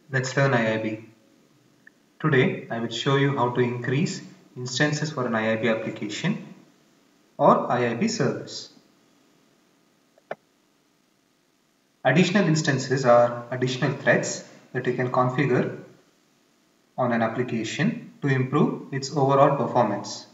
Let's learn IIB. Today I will show you how to increase instances for an IIB application or IIB service. Additional instances are additional threads that you can configure on an application to improve its overall performance.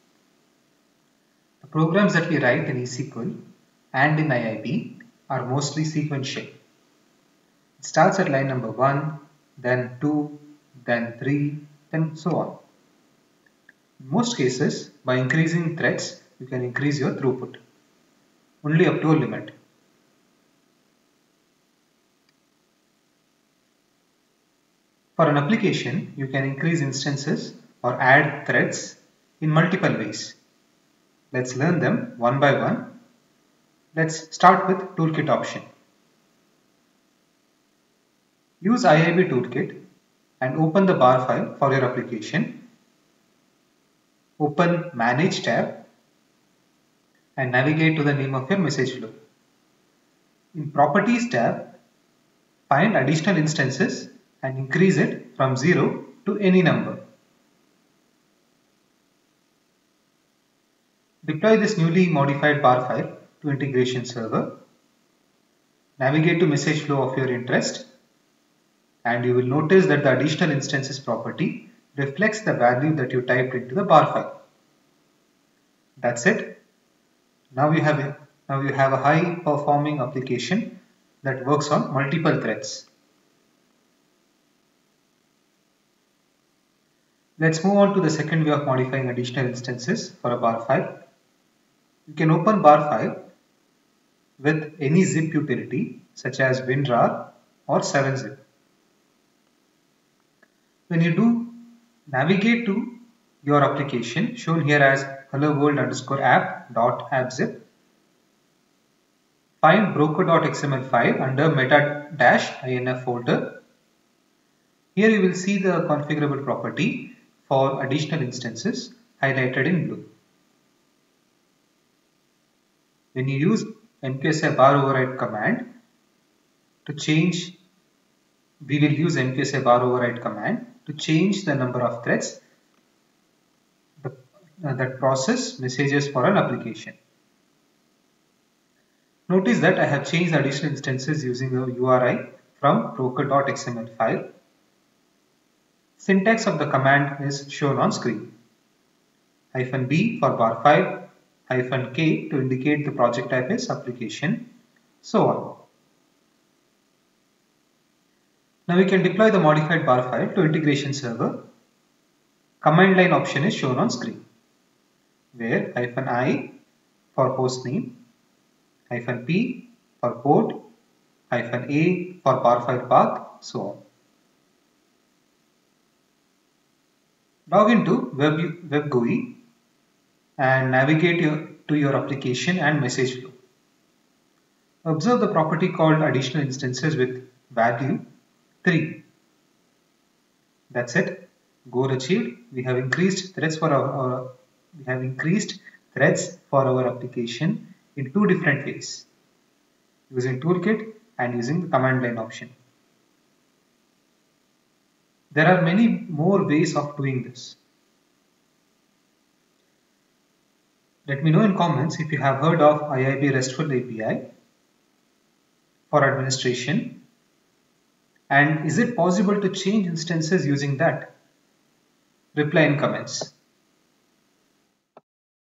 The programs that we write in eSQL and in IIB are mostly sequential. It starts at line number 1, then 2, then 3, then so on. In most cases, by increasing threads, you can increase your throughput, only up to a limit. For an application, you can increase instances or add threads in multiple ways. Let's learn them one by one. Let's start with Toolkit option. Use IIB Toolkit and open the bar file for your application. Open Manage tab and navigate to the name of your message flow. In Properties tab, find additional instances and increase it from 0 to any number. Deploy this newly modified bar file to integration server. Navigate to message flow of your interest and you will notice that the additional instances property reflects the value that you typed into the bar file. That's it. Now you have a high performing application that works on multiple threads. Let's move on to the second way of modifying additional instances for a bar file. You can open bar file with any zip utility such as WinRAR or 7-zip. When you do, navigate to your application shown here as helloworld_app.appzip. Find broker.xml file under meta-inf folder. Here you will see the configurable property for additional instances highlighted in blue. When you use MQSI bar override command to change, we will use MQSI bar override command to change the number of threads that process messages for an application. Notice that I have changed additional instances using the URI from broker.xml file. Syntax of the command is shown on screen. -b for bar file, -k to indicate the project type is application, so on. Now we can deploy the modified bar file to integration server. Command line option is shown on screen, where -i for host name, -p for port, -a for bar file path, so on. Log into Web GUI and navigate to your application and message flow. Observe the property called additional instances with value 3. That's it. Goal achieved. We have increased threads for our application in two different ways, using Toolkit and using the command line option. There are many more ways of doing this. Let me know in comments if you have heard of IIB RESTful API for administration, and is it possible to change instances using that? Reply in comments.